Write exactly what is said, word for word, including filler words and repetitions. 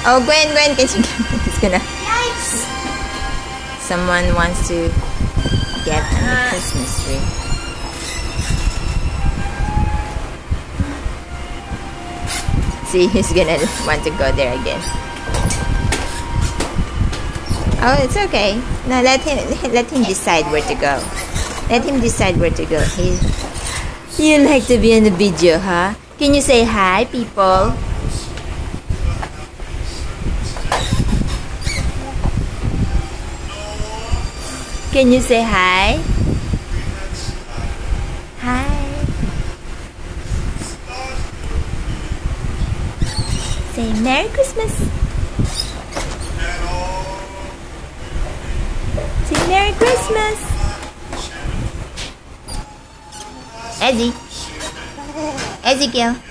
Oh, Gwen, Gwen, can you He's gonna... Someone wants to get on the Christmas tree. See, he's gonna want to go there again. Oh, it's okay. No, let him let him decide where to go. Let him decide where to go. He, you like to be in the video, huh? Can you say hi, people? Can you say hi? Hi. Say Merry Christmas. Say Merry Christmas. Eddie. Ezekiel.